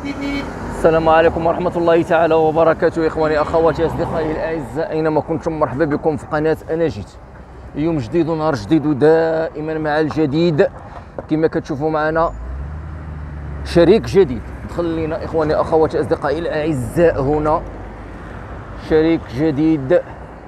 السلام عليكم ورحمة الله تعالى وبركاته. إخواني أخواتي أصدقائي الأعزاء، أينما كنتم مرحبا بكم في قناة أنا جيت. يوم جديد ونهار جديد ودائما مع الجديد. كما كتشوفوا معنا شريك جديد دخل لنا إخواني أخواتي أصدقائي الأعزاء. هنا شريك جديد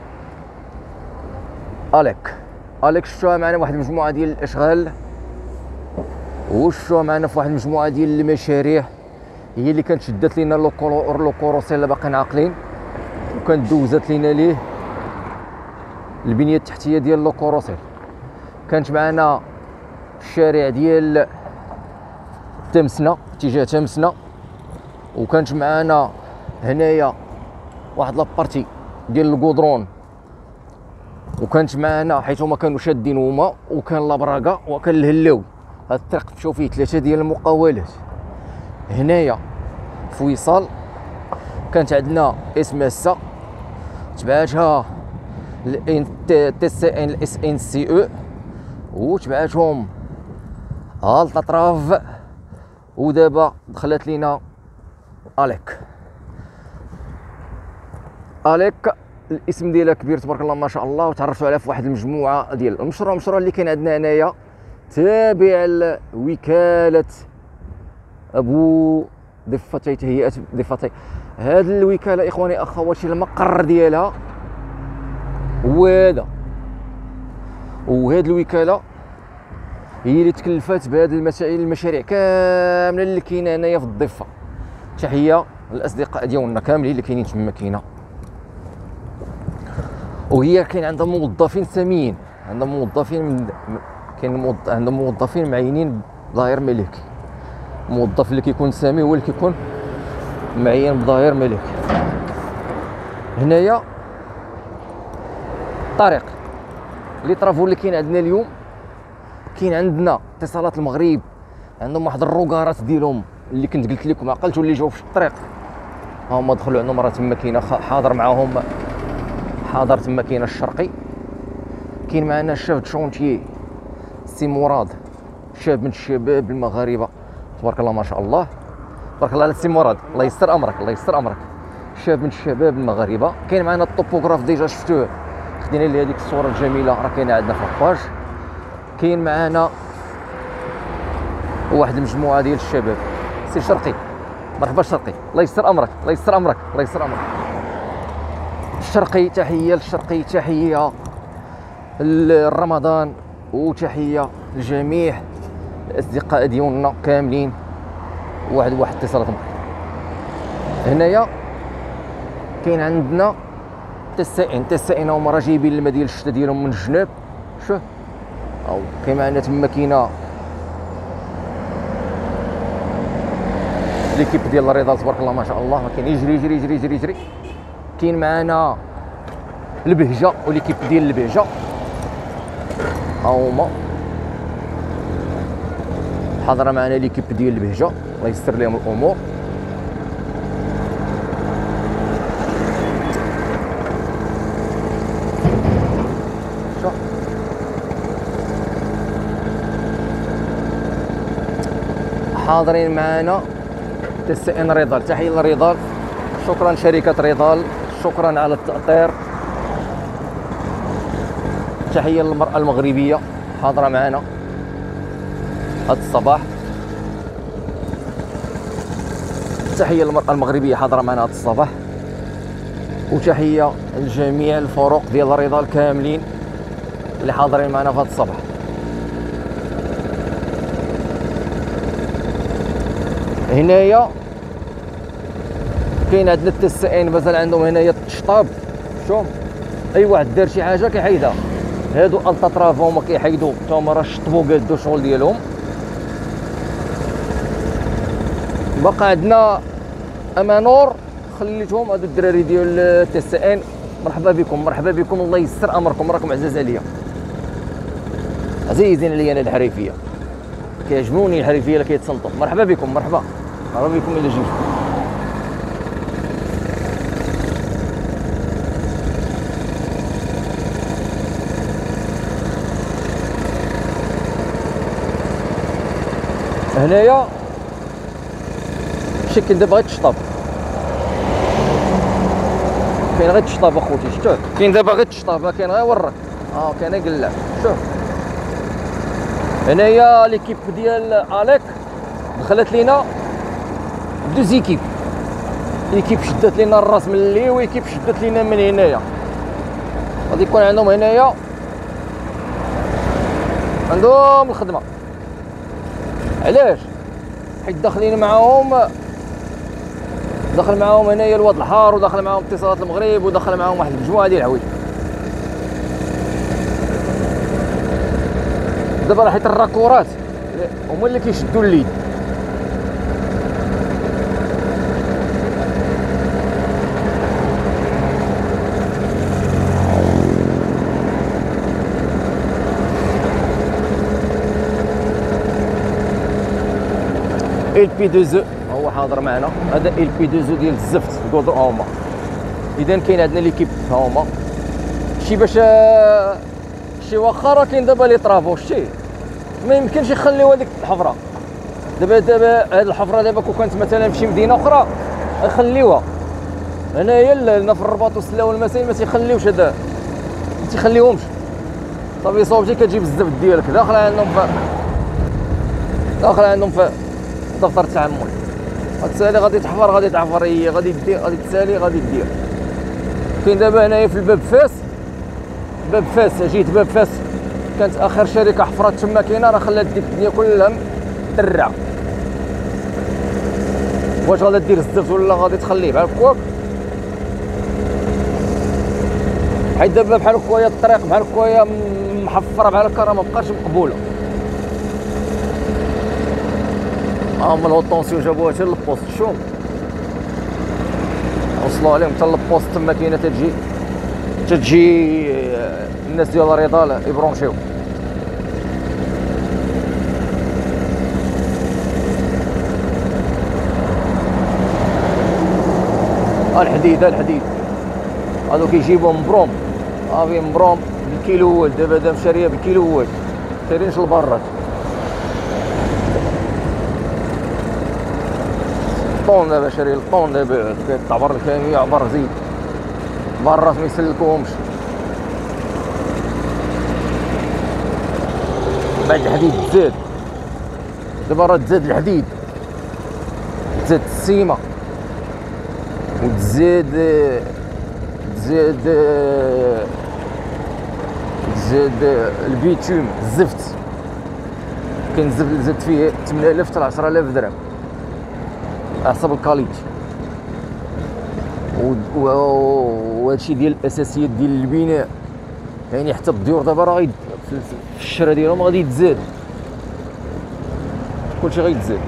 أليك شفتوها معنا واحد المجموعة ديال الأشغال، وشفتوها معنا في واحد المجموعة ديال المشاريع هي اللي كانت شدات لينا لو كوروسيل اللي باقيين عاقلين، وكانت دوزات لينا ليه البنيه التحتيه ديال لو كوروسيل. كانت معنا في الشارع ديال تمسنا اتجاه تمسنا، وكانت معنا هنايا واحد لابارتي ديال الكودرون، وكانت معنا حيت هما كانوا شادين هما، وكان لابراكا وكان الهلاوي. هاد الطريق تمشيو فيه 3 ديال المقاولات. هنايا في وصال كانت عندنا اسماسا تبعاتها تي سي ان الاس ان سي او، وتبعاتهم هالت اطراف، ودابا دخلت لينا اليك. الاسم ديالها كبير تبارك الله ما شاء الله، وتعرفتوا عليها في واحد المجموعه ديال المشروع اللي كاين عندنا هنايا تابع لوكاله ابو ضفتي تهيئه ضفتي. هذه الوكاله اخواني اخواتي المقر ديالها هو هذا، وهذه الوكاله هي اللي تكلفات بهذه المشاريع كامله اللي كاينه هنايا في الضفه. تحيه للاصدقاء ديالنا كاملين اللي كاينين تما كاينه، وهي كاين عندها موظفين ساميين، عندها موظفين عندها موظفين معينين بظاهر ملكي. الموظف اللي كيكون سامي هو اللي كيكون معين بظاهر ملكي. هنايا الطريق اللي طرافو اللي كاين عندنا اليوم، كاين عندنا اتصالات المغرب، عندهم واحد الروكارات ديالهم اللي كنت قلت لكم عقلتوا اللي جاوا في الطريق ها هما دخلوا عندهم. راه تما كاينه حاضر معاهم، حاضر تما كاينه الشرقي. كاين معنا الشاف شونتيي سي مراد، شاب من الشباب المغاربه تبارك الله ما شاء الله، تبارك الله على سي مراد، الله يستر امرك الله يستر امرك. شاب من الشباب المغاربه. كاين معنا الطوبوغراف ديجا شفتوه، خدينا ليه هذيك الصوره الجميله راه كاينه عندنا في الباج. كاين معنا واحد المجموعه ديال الشباب. سي شرقي مرحبا شرقي، الله يستر امرك الله يستر امرك الله يستر امرك. الشرقي تحيه للشرقي، تحيه لرمضان، وتحيه لجميع الاصدقاء ديالنا كاملين. واحد اتصالات هنايا. كاين عندنا تسائين هما راه جايبين الماء ديال الشتا ديالهم من الجناب. شوف او كاين معنا تما كاينه ليكيب ديال الرضا تبارك الله ما شاء الله، كاين يجري يجري يجري يجري يجري. كاين معنا البهجه وليكيب ديال البهجه ها هما حاضره معنا ليكيب ديال البهجه، الله يسر لهم الامور. حاضرين معنا تسئن رضال، تحيه لرضال، شكرا شركه رضال، شكرا على التأطير. تحيه للمراه المغربيه حاضره معنا هذا الصباح. تحيه للمراه المغربيه حاضره معنا هذا الصباح، وتحيه لجميع الفروق ديال الرضا كاملين اللي حاضرين معنا في هذا الصباح. هنايا كاين عندنا التسائين مازال عندهم هنايا الشطاب. شوف اي واحد دار شي حاجه كيحيدها، هادو التطراف هما كيحيدوا حتى هما راه شطبوا قادوا الشغل ديالهم. بقى عندنا امانور خليتهم هادو الدراري ديال التسائين. مرحبا بكم مرحبا بكم، الله يسر امركم، راكم عزاز عليا عزيزين عليا انا الحريفيه، كيعجبوني الحريفيه اللي كيتصنتوا. مرحبا بكم مرحبا بكم الى جيتوا. شتي كاين دابا غير التشطاب، كاين غير التشطاب اخوتي، شفتوه كاين دابا غير التشطاب، ما كاين غير ورك، كاين غير قلاب. شوف هنايا ليكيب ديال اليك دخلت لينا دو زيكيب، ايكيب شدات لينا الراس من اللي ويكيب شدات لينا من هنايا. غادي يكون عندهم هنايا عندهم الخدمه، علاش؟ حيت داخلين معاهم، دخل معاهم هنايا الواد الحار، ودخل معاهم اتصالات المغرب، ودخل معاهم واحد المجموعه ديال الحوايج. دابا راه حيت الراكورات هما اللي كيشدوا الليد. ال بي 2 هو حاضر معنا، هذا ال بي 2 ديال الزفت الكودر هما. اذا كاين عندنا ليكيب هما شي باش شي واخا راه كاين دابا لي طرافو، شتي ما يمكنش يخليو هذيك الحفره. دابا هاد الحفره دابا كون كانت مثلا في شي مدينه اخرى يخليوها، هنايا لنا في الرباط والسلا والمسائل ما تيخليوش هذا، ما تيخليوهمش صافي. صوبتي كتجيب الزفت ديالك داخل عندهم في دفتر التعامل، غتسالي غادي تحفر، غادي تعفر هي، غادي دير، غادي تسالي، غادي دير. كاين دابا هنايا في الباب فاس، باب فاس جيت باب فاس كانت اخر شركه حفرات تما كاينه، راه خلات ديك الدنيا كلها مدرعه. واش غادي دير الزفت ولا غادي تخليه بحال هكاك؟ حيت دابا بحال هكايا الطريق بحال هكايا محفره بحال هكا راه ما بقاش مقبوله. هما الهوت طونسيون جابوها حتى للبوست، شوف وصلوا عليهم حتى للبوست تما كاينه، تجي الناس ديال الرضا يبرونشيو. الحديد هادو كيجيبوهم مبروم، صافي مبروم بالكيلوات. دابا شاريه بالكيلوات، كاينينش البرات. الطون دابا شاري الطون، دابا كيتعبر الكامي يعبر زيد، برات ما يسلكوهمش. بعد الحديد تزاد، دابا راه تزاد الحديد، تزاد السيمه، وتزاد البيتوم، الزفت. كاين الزفت اللي زاد فيه 8000 حتى 10000 درهم على حسب الكاليتي. وهادشي ديال الاساسيات ديال البناء، يعني حتى الديور دابا راه في الشرا ديالهم غادي يتزاد، كلشي غيتزاد.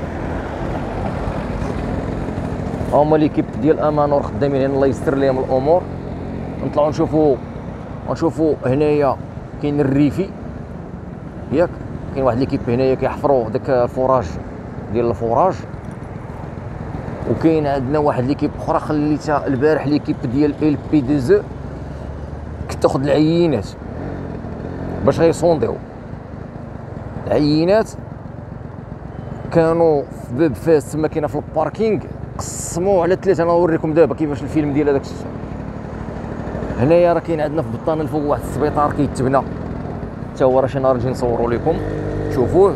هما ليكيب ديال امانور خدامين هنا، الله يستر لهم الامور. نطلعوا نشوفوا هنايا كاين الريفي ياك، كاين واحد ليكيب هنايا كيحفروا داك الفوراج ديال الفوراج. وكاين عندنا واحد ليكيب اخرى خليتها البارح، ليكيب ديال ال بي 2 كنت تاخذ العينات باش غيصونديو العينات. كانوا في باب فاس تما كاينه في الباركينغ، قسموه على 3. انا نوريكم دابا كيفاش الفيلم ديال هذاك الشيء. هنايا راه كاين عندنا في بطانه الفوق واحد السبيطار كيتبنى حتى هو، راه شي نهار نجي نصوروا لكم شوفوه.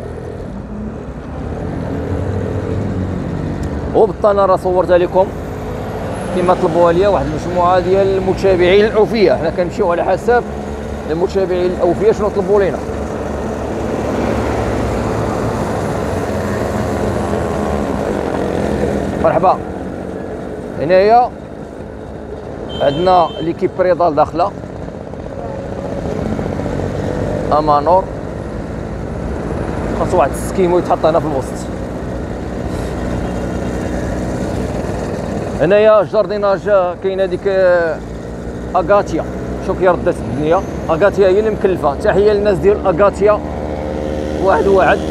وبطانه راه صورتها لكم كما طلبوها ليا واحد المجموعه ديال المتابعين الاوفياء. حنا كنمشيو على حساب المتابعين الاوفياء شنو طلبوا لينا. مرحبا. هنايا عندنا ليكيب ريضال داخله امانور، خاص واحد السكيمو يتحط هنا في الوسط. هنايا الجارديناج كاينه ديك اغاتيا، شوف كي ردات الدنيا. اغاتيا هي اللي مكلفه. تحيه للناس ديال اغاتيا، واحد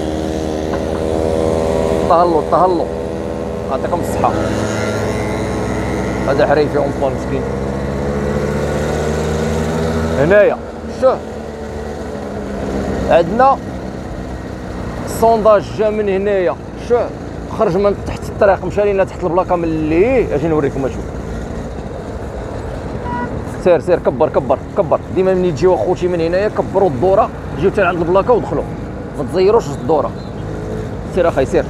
طهلو يعطيكم الصحه. هذا حريفي اونطون مسكين. هنايا شوف عندنا السونداج جا من هنايا، شوف خرج من تحت الطريق مشى لينا تحت البلاكه من اللي اجي نوريكم اشوف. سير سير كبر كبر كبر. ديما ملي تجيو اخوتي من هنايا كبروا الدوره، جيو حتى عند البلاكه ودخلوا، ما تزيروش الدوره. سير اخاي سير.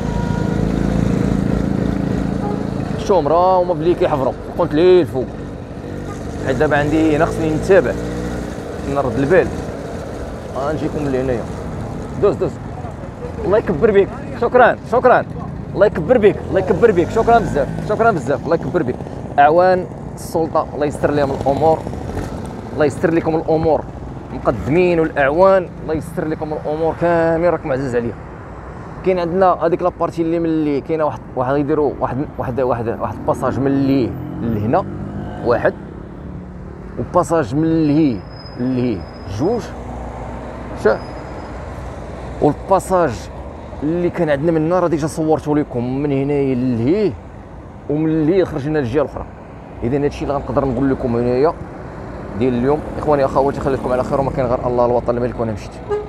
شوم راه هما بلي كيحفروا، قلت ليه الفوق حيت دابا عندي هنا خصني نتابع نرد البال. غنجيكم من هنايا. دوز دوز. الله يكبر بك. شكرا شكرا. الله يكبر بك الله يكبر بك. شكرا بزاف شكرا بزاف. الله يكبر بك. اعوان السلطه الله يستر لهم الامور، الله يستر لكم الامور مقدمين والاعوان، الله يستر لكم الامور كامل. راكم عزاز عليا. كاين عندنا هذيك لابارتي اللي من اللي كاينه واحد يديروا واحد باساج من اللي لهنا واحد، وباساج من اللي جوج شاه، والباساج اللي كان عندنا من هنا راه ديجا صورته لكم من هنايا لهيه، ومن اللي خرجنا للجهه الاخرى. اذا هادشي اللي غنقدر نقول لكم هنايا ديال اليوم. اخواني اخواتي خليكم على خير، وما كاين غير الله الوطن الملك وانا مشيت.